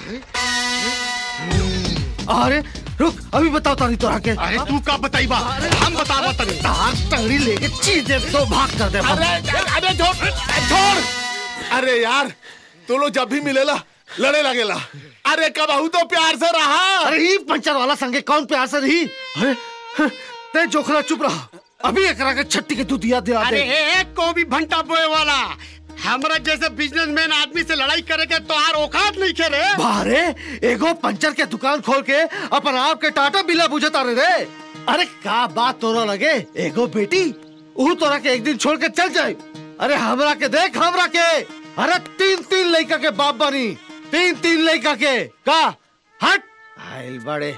अरे रुक, अभी बताओ तानी तोरा के। अरे तू का बताई बा, हम बतावा तनी। तार टंगड़ी लेके चीजें तो भाग कर दे। अरे छोड़। अरे यार तू लोग जब भी मिलेला लड़े लगेला। अरे कबहू तो प्यार से रहा। अरे ही पंचर वाला संगे कौन प्यार से रही? अरे ते जोखना चुप रहा, अभी एकरा के छट्टी के दूधिया दे। अरे एक को भी भंटा बोए वाला हमरा जैसे बिजनेसमैन आदमी से लड़ाई करे के तोहार औकात नहीं खे रे। बारे एगो पंचर के दुकान खोल के अपन आप के टाटा बिला बुझता रे। अरे का बात तोरा लगे एगो बेटी ऊ तोरा के एक दिन छोड़ के चल जाए। अरे हमरा के देख, हमरा के अरे 3-3 लड़का के बाप बनी, 3-3 लड़का के का हट आइल बड़े।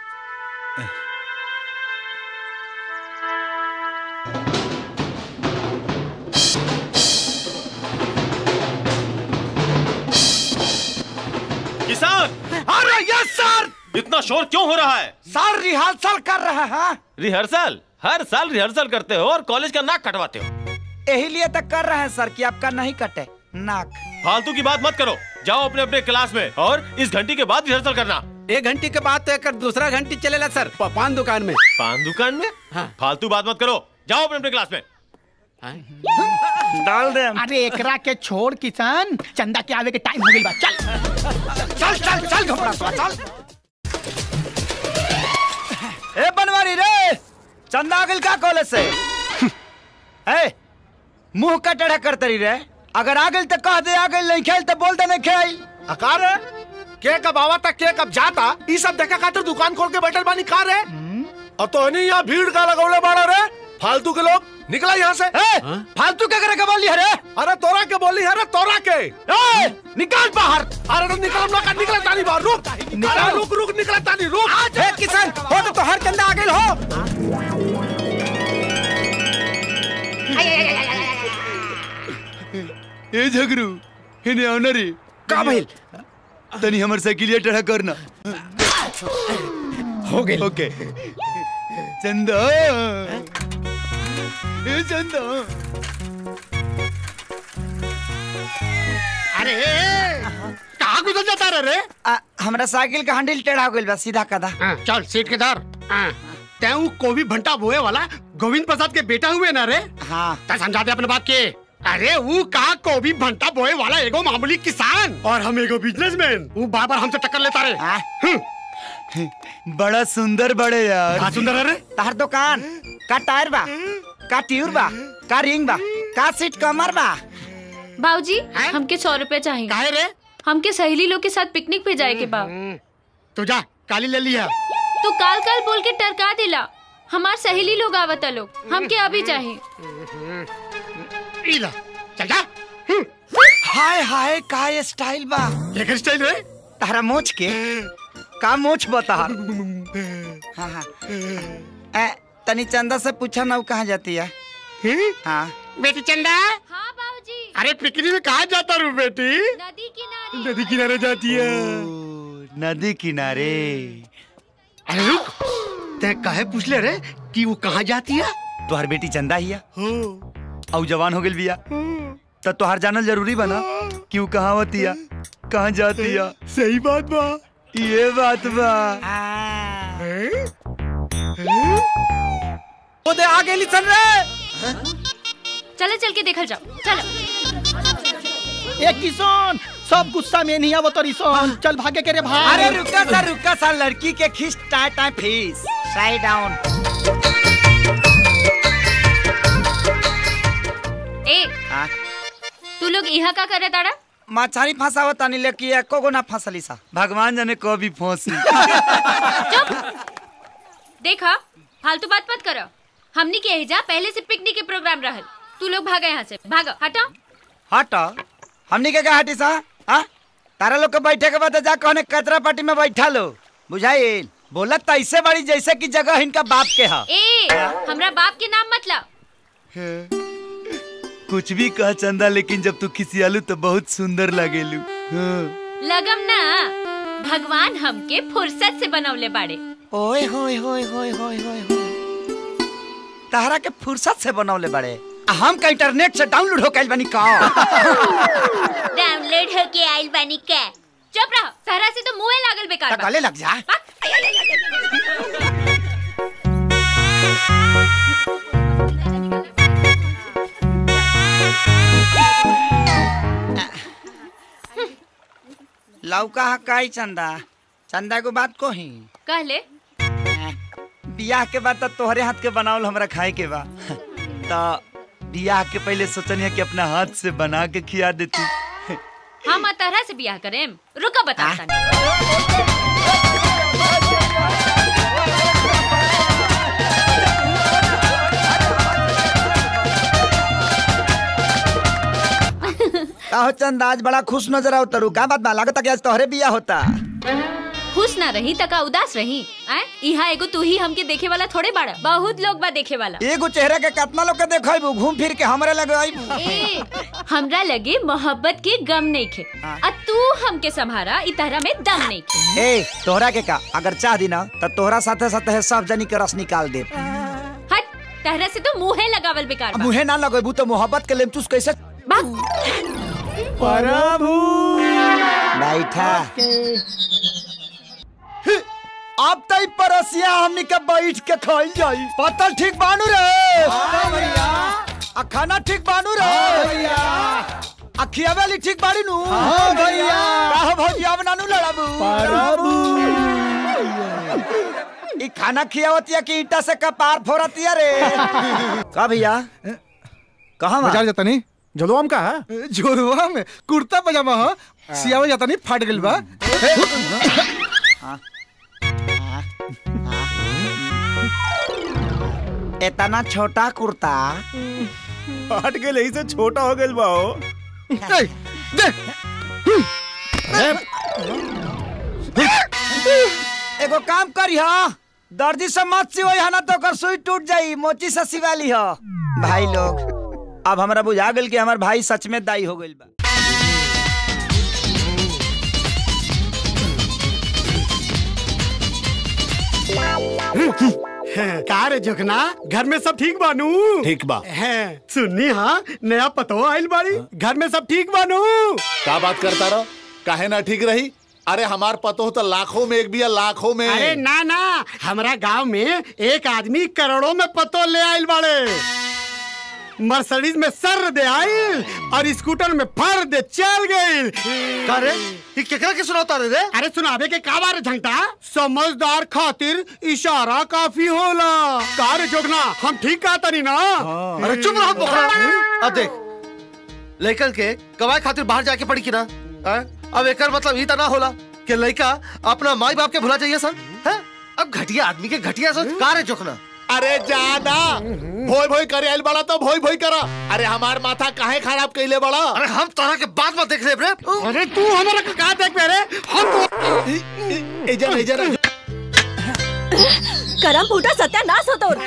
किसान। अरे यस सर। इतना शोर क्यों हो रहा है? सर रिहर्सल कर रहे हैं। रिहर्सल? हर साल रिहर्सल करते हो और कॉलेज का नाक कटवाते हो। यही लिए तक कर रहे हैं सर कि आपका नहीं कटे नाक। फालतू की बात मत करो, जाओ अपने अपने क्लास में और इस घंटी के बाद रिहर्सल करना। 1 घंटी के बाद तो एक दूसरा घंटी चलेला सर, पान दुकान में। पान दुकान में? हाँ। फालतू बात मत करो, जाओ अपने अपने क्लास में। डाल दे। अरे एकरा के छोड़ किसान, चंदा के आवे के टाइम हो गइल बा। चल घबरा चल। ए बनवारी रे, चंदा आगिल का कॉलेज से? ए मुंह का टेढ़ा करते रही रे। अगर आगिल तो कह दे आगिल, नहीं खेल तो बोल दे नहीं खेल। अकार के कब आवा था के कब जाता ये सब देखा खातिर दुकान खोल के बैठल बानी कार है। और तो नहीं यहाँ भीड़ का लगौले बाड़ा रे फालतू के लोग। निकला यहाँ से। फालतू क्या करे के बोली है रे? अरे तोरा के बोली है रे, तोरा के। निकाल बाहर। अरे तो निकला तानी बाहर। रुक निकला तानी रुक। किसान हो तो हर चंदा आगिल हो। ए झगरू इन्हें ऑनरी का भइल? तनी हमर साइकिलिया टेढ़ा करना। हो गई। ओके चंदा। ए चंदा। अरे कहाँ गुजर जाता रे? हमरा साइकिल का हैंडल टेढ़ा हो गइल बा, सीधा कदा। चल सीट के धर। तैं को भी भंटा बोए वाला गोविंद प्रसाद के बेटा हुए ना रे? हाँ। ता समझा दे अपने बात के। अरे वो कहा को भी भंटा बोए वाला एगो मामूली किसान और हम एगो बिजनेसमैन। वो बार-बार हमसे टक्कर लेता रे। बड़ा सुंदर बड़े यार। हाँ सुंदर है रे। तार दुकान का टायर बा, का ट्यूब बा, का रिंग बा, का सीट कमर बा। बाबूजी हमके 100 रुपए चाहिए। काहे रे? हमके सहेली लोग के साथ पिकनिक पे जाए के बा। तू जा काली ले लिया। तू काल बोल के टरका दिला। हमार सहेली लोग आवता लोग, हमके अभी चाहिए। इला चल जा। हाय हाय का स्टाइल बा। क्या स्टाइल रे? तारा मोच के का मोच बता। हाँ हाँ। तनी चंदा से पूछा ना वो कहाँ जाती है? हाँ बेटी चंदा। हाँ बाबूजी। अरे पिकनिक में कहाँ जाता रू बेटी? नदी किनारे। नदी किनारे जाती है। नदी किनारे। अरे रुक, ते काहे पूछ ले रे कि वो कहाँ जाती है? तुहार बेटी चंदा ही है और जवान हो गई बिया तो तुहार जानल जरूरी बना कि वो कहाँ होती है, कहाँ जाती है। सही बात बा। ये बात बा। वो दे आगे लिसन रे। चले चल के देखल जाओ। चलो। ए किसान, सब गुस्सा में नहीं आवत रिसन। चल भागे के रे भाई। अरे रुका सा लड़की के खींच टाइम फीस। Side down. ए तू लोग यहाँ का करे ताड़ा? मछली फंसावत तानी लेके एको गो ना फंसली सा। भगवान जाने कभी फंसी। चुप। देखा फालतू बात मत करो। हमनी के ही जा पहले से पिकनिक के प्रोग्राम रहल। तू लोग भागा यहाँ से, भागो हटो। हटो हमनी के क्या हटी सा? हाँ तारा लोग के बैठे के बाद जा कहने कचरा पार्टी में बैठा लो। बुझाइल बोलत ऐसे बड़ी जैसे की जगह इनका बाप के है। ए हमरा बाप के नाम मत लाओ। कुछ भी कह चंदा, लेकिन जब तू खिसियालू तो बहुत सुंदर लगेलू। लगम ना, भगवान हमके फुर्सत से बनौले बाड़े। ओए होए होए होए होए होए तारा के फुर्सत से बनौले बाड़े। हम का इंटरनेट से डाउनलोड होके आइल बानी का। डाउनलोड होके आइल बानी का? चुप रह, सहरा से तो मुंह लागल बेकार बा। गले लग जा। लौका हकाई चंदा, चंदा को बात को ही कहले बियाह के बाद तो तोहरे हाथ के बनावल हमरा खाए के बा। तो बियाह के पहले सोचनिया कि अपना हाथ से बना के खिया देती। हम तरह से बियाह करेम। रुका बताता काहो चंदा आज बड़ा खुश नजर आओ तरू, का बात बा? लागत कि आज तोहरे बियाह होता। खुश ना रही तका उदास रही। यहाँ एगो तू ही हमके देखे वाला थोड़े बाड़ा, बहुत लोग बा देखे वाला। एगो चेहरा के कितना लोग के देखैबू, घूम फिर के हमरे लगे आइबू। ए, हमरा लगे मोहब्बत के गम नहीं खे, आ तू हमके संभारा इतहरा में दम नहीं खे। ए तोहरा के का अगर चाह दी ना तो तोहरा साथे साथे सब जनी के रस निकाल दे। हट, तहरा से तो मुँहे लगावल बेकार बा। मुहे ना लगेबू तो मोहब्बत के लेमचूस कैसे? प्रभु बैठा अब तई परसिया हमनी के बैठ के खाई जाई। पतल ठीक बानू रे भैया, आ खाना ठीक बानू रे भैया, आ खियावेली ठीक बाड़ी नु भैया, काहो भौजिया बनानू लड़ाबू। प्रभु ई खाना खियावतिया कि ईटा से कपार फोड़तिया रे? का भैया कहां बाजार जाता नहीं जलवाम का है? जोरवा में कुर्ता पजामा हो, सियावा जाता नहीं फाट गइल बा। इतना छोटा कुर्ता हट के यही से छोटा हो गइल बा हो। एगो काम करी हा, दर्जी से मत सिवई हा ना तो कर सुई टूट जाई, मोची से सिवाली हा। भाई लोग अब हमरा बुझा गेल कि हमार भाई सच में दाई हो गइल बा। का रे जोखना, घर में सब ठीक बानू? ठीक बा। हैं, सुननी हाँ नया पतो आइल बाड़ी, घर में सब ठीक बानू? का बात करता रहो, काहे ना ठीक रही? अरे हमार पतो तो लाखों में एक भी है, लाखों में। अरे ना ना, हमारा गांव में एक आदमी करोड़ों में पतो ले आइल बाड़े। मर्सिडीज में सर दे आइल और स्कूटर में फर दे चल गइल। का रे ये केकरा के सुनाता रे? अरे सुनावे के का बारे झंटा, समझदार खातिर इशारा काफी होला। का रे जोगना, हम ठीक कहता नहीं ना? अरे चुप रहो बोकरा। अब देख लड़कन के कमाई खातिर बाहर जाके पड़ी की ना, अब एकर मतलब ही तो ना होला कि लड़का अपना माई बाप के भुला जाइए सन। अब घटिया आदमी के घटिया सोच। का रे जोखना? अरे जाना भोई भोई करे आइल बड़ा तो भोई भोई करा। अरे हमार माथा काहे खराब कइले बड़ा? अरे हम तोरा के बात मत देख रे। अरे तू हमारा का देख रे? हम तो इधर करम फूटा सत्यानाश हो तोर।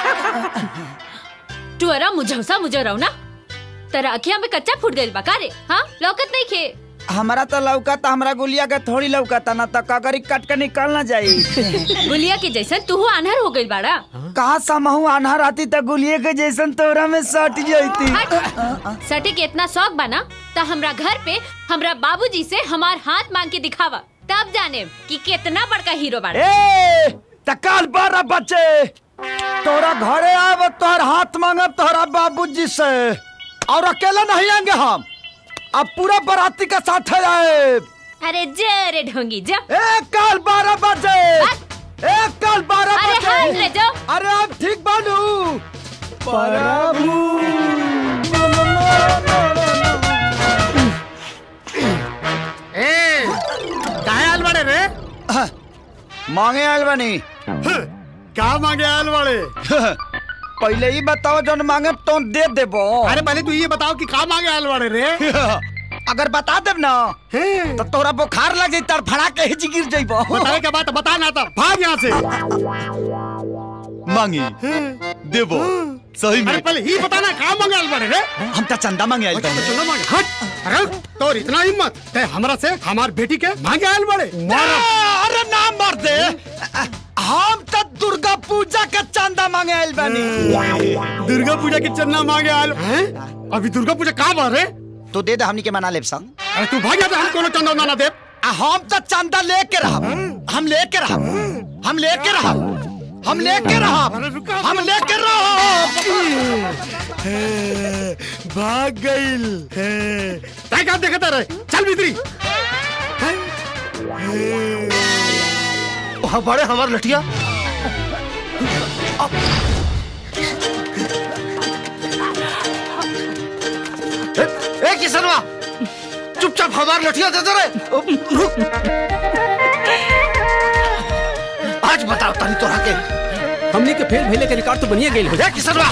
तू अरा मुझौसा मुझे रहो ना, तेरा अखियां में कच्चा फूट गइल बा का रे? हाँ लौकत नहीं खे? हमारा तो लौका था, हमारा गुलिया के थोड़ी लौका था ना, तो कगरी कट के निकल ना जाई। गुलिया के जैसन तू आन्हर हो गइल बाड़ा। कहा समहू आन्हर आती तो गुलिया के जैसन तोरा में सट जाती। सटे के इतना शौक बना तो हमरा घर पे हमरा बाबूजी से हमार हाथ मांग के दिखावा, तब जाने कि कितना बड़का हीरो बाड़ा। ए तकाल 12 बच्चे तोरा घरे आब तोहर हाथ मांगब तोहरा बाबूजी से, और अकेला नहीं आएंगे हम, अब पूरा बराती का साथ आए। अरे जरे ढोंगी जा। एक काल 12 बजे, एक काल 12 अरे बजे। हाथ ले जाओ। अरे अब ठीक बानू प्रभु। काहे आइल बाड़े रे? मांगे आयल बनी। का मांगे आइल बाड़े? पहले ही बताओ जो मांगे तो दे देबो। अरे पहले तू ये बताओ कि का मांगे आइल बाड़े रे? अगर बता देब ना तो तोरा बुखार लग जाई, तड़फड़ा के ही गिर जाइबो। बतावे के बात बता ना, तो भाग यहाँ से। मांगी देबो सही में। अरे पहले ही बता ना का मांगे आइल बाड़े रे? हम तो चंदा मांगे आइल बानी। चलो मांगे। हट। अरे तोर इतना हिम्मत ते हमरा से हमार बेटी के मांगे आइल बाड़े? अरे ना मर दे, हम तो दुर्गा पूजा के चंदा मांगे आइल बानी। दुर्गा पूजा के चंदा मांगे आइल हैं? अभी दुर्गा पूजा का बार रे? तो दे दे, हमनी के मना लेब संग। अरे तू भाग जा, हम कोनो चंदा ना दे। हम तो चंदा लेके रहा, हम लेके रहा, हम लेके रहा, हम लेके रहा, हम लेके रहा। भाग गईल। ताई का देखता रहे, चल भीतरी। बड़े हमार लठिया। ए किसनवा, चुपचाप हमार लठिया दे दे रे। रुक। आज बताओ तनी तोरा के हमने के फेल भेले के रिकॉर्ड तो बनिए गेल हो। ए किसनवा,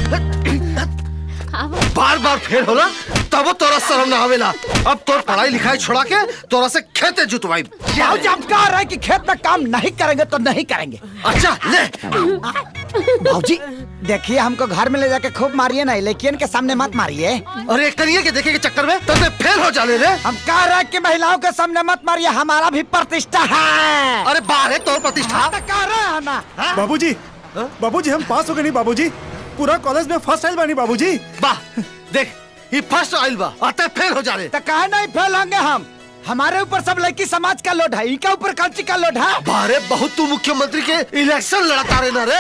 बार बार फेल होला तब तोरा शर्म ना आवेला। अब तोर पढ़ाई लिखाई छोड़ा के तोरा से खेते जुतवाई। जब कह रहे कि खेत में काम नहीं करेंगे तो नहीं करेंगे। अच्छा ले। भाजी देखिए, हमको घर में ले जाके खूब मारिए ना, लेकिन के सामने मत मारिए। अरे करिए के देखे के चक्कर में तब फेल हो जाने रे। हम कह रहे कि महिलाओं के सामने मत मारिए, हमारा भी प्रतिष्ठा है। अरे बाहर है तोर प्रतिष्ठा। कह रहे हैं ना बाबूजी, बाबूजी हम पास हो गए नहीं बाबूजी, पूरा कॉलेज में फर्स्ट आइल बानी बाबूजी। वाह देख, ये फर्स्ट आइल बा, आते फेल हो जा रहे। तो कहे नहीं फेल होंगे हम, हमारे ऊपर सब लड़की समाज का लोड है, इनका ऊपर कल्ची का लोड है। बारे बहुत तू मुख्यमंत्री के इलेक्शन लड़ता रहे ना रे।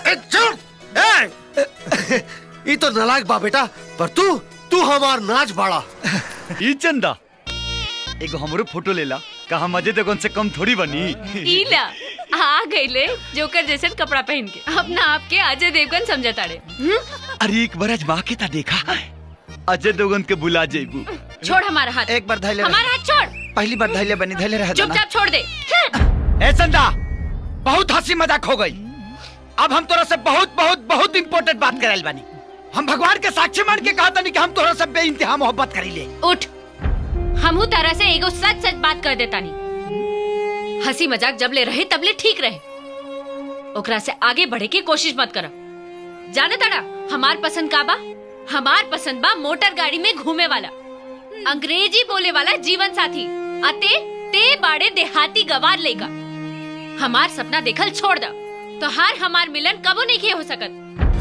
ये तो नालायक बा बेटा, पर तू हमार नाच बाड़ा। ई चंदा एगो हमरो फोटो लेला, कहा मजे देखो से कम थोड़ी बनी। इला आ गईले जोकर जैसे कपड़ा पहन के अपना आपके अजय देवगन समझता रे। अरे एक बार अजमा के ता देखा, अजय देवगन के बुला जेबू। छोड़ हमारा हाथ। एक बार धैले, हमारा हाथ छोड़। पहली बार धैले बनी, धैले रह। चुपचाप छोड़ दे। ए चंदा, बहुत हंसी मजाक हो गई। अब हम तोरा से बहुत बहुत बहुत इम्पोर्टेंट बात करे बानी। हम भगवान के साक्षी मान के कहा था कि हम तोरा से बेइंतहा मोहब्बत करीले। उठ, हमहू तारा से एगो सच सच बात कर देता नहीं। हंसी मजाक जब ले रहे तब ले ठीक रहे, ओकरा से आगे बढ़े की कोशिश मत करा। जाने ताड़ा हमार पसंद का बा? हमार पसंद बा मोटर गाड़ी में घूमे वाला, अंग्रेजी बोले वाला जीवन साथी। अते ते बाड़े देहाती गवार लेगा। हमार सपना देखल छोड़ दा, तो हार हमार मिलन कबो नहीं हो सकत।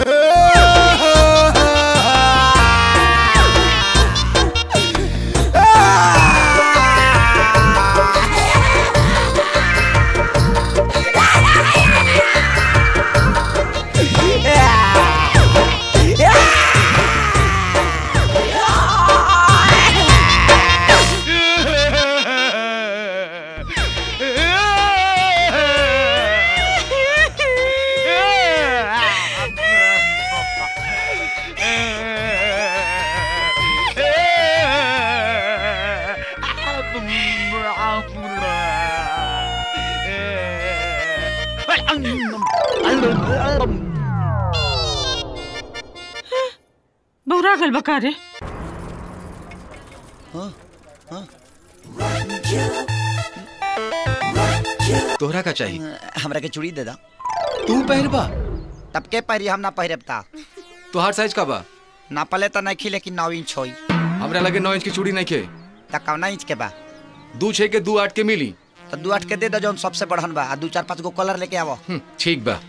बहुरा गल बका रे। तोहरा का चाहिए? हमरा के चूड़ी दे दा। तू पहरबा? तब के पहरी, हम ना पहरबता। तोहार साइज का बा? ना पले तो नहीं खी, लेकिन 9 इंच होई। हमरा लगे 9 इंच की चूड़ी नहीं खे। त कौना इंच के बा? 2 6 के 2 8 के मिली। तो 2 8 के दे दो, जो सबसे बढ़न बा। 2 4 5 गो कलर लेके आवो। ठीक बा।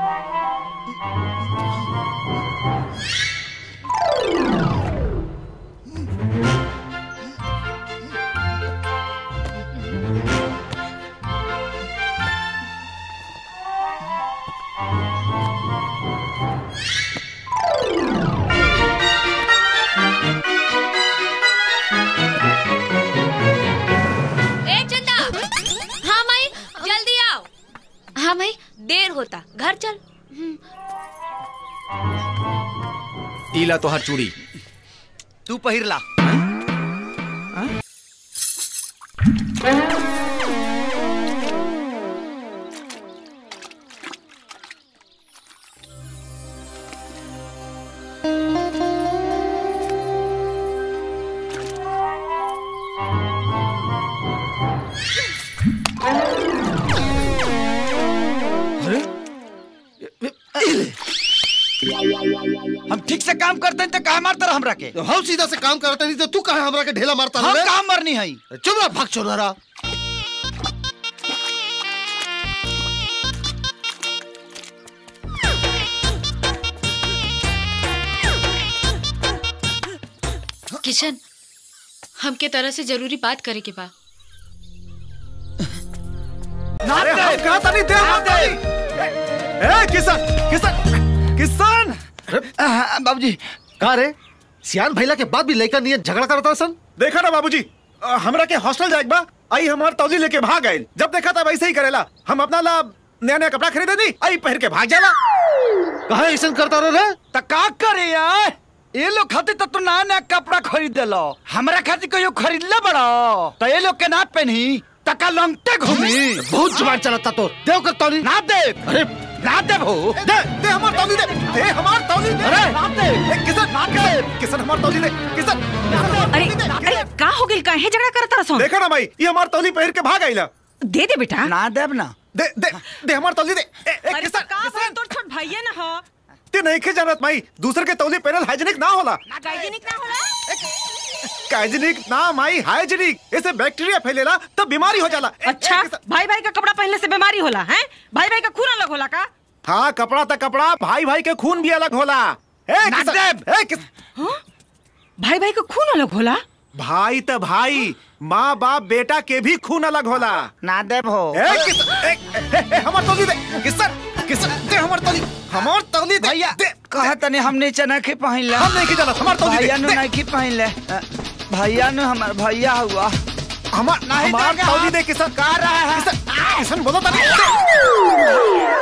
हाँ भाई, देर होता, घर चल। इला तोहार चूड़ी। तू पहिर ला। हम ठीक से काम करते हैं तो कहा मारता रहा हमरा के? हम सीधा से काम करते नहीं तो तू कहा हमरा के ढेला मारता हम काम मरनी है। चुप रह भाग चोरा। किशन, हमके तरह से जरूरी बात करे के बा। अरे हम कहा था नहीं दे मत दे। ए किसान किसान किसान बाबूजी कहा रे सियान भैला के बाद भी लड़का नियत झगड़ा करता सन। देखा ना बाबूजी हमरा के हॉस्टल जाएक बा आई हमार तौली लेके भाग गए। जब देखा था वैसे ही करेला। हम अपना ला नया नया कपड़ा खरीदे दी आई पहन के भाग जाला। कहा ऐसा करता रहे त का करे यार ये लोग खातिर तो तू नया नया कपड़ा खरीद लो हमरा खातिर कोई खरीद ले बड़ा तो ये लोग के ना पहनी तका लंगटे घूमी। बहुत जुबान चलता तो देव कर तौली ना दे। अरे ना दे भो दे हमार तौली दे हमार तौली दे। अरे ना दे किसान ना दे किसान हमार तौली दे किसान। अरे का हो गेल काहे झगड़ा करता रहो? देखा ना भाई ये हमार तौली पहन के भाग आइला। दे दे बेटा। ना देब ना दे दे दे हमार तौली दे। किसान का तोर छोट भैया ना हो ते नहीं के जानत माई दूसरे के तौली पहनल हाइजीनिक ना होला। हाइजीनिक ना होला हाइजीनिक ना माई हाइजीनिक ऐसे बैक्टीरिया फैलेला तब बीमारी हो जाला। अच्छा भाई भाई का कपड़ा पहनने से बीमारी होला है? भाई भाई का खून अलग होला का? हाँ कपड़ा तक कपड़ा भाई भाई के खून भी अलग होला। भाई भाई का खून अलग होला? भाई तो भाई माँ बाप बेटा के भी खून अलग होला। ना दे भो हमार तौली दे किसान किसान दे हमार तौली दे भैया कहा तने हम नीचे ना के पहन ले। हम नहीं के जाना हमार तौली दे। भैया नु नहीं के पहन ले भैया नु हमार भैया हुआ हमार तौली दे किसान कह रहा है किसान बोलो तनी